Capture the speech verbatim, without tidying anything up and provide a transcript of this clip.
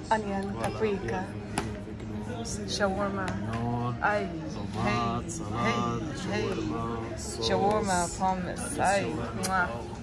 onion, paprika, shawarma. Ay, hey, hey, hey. Shawarma, hummus. Ay, mwah.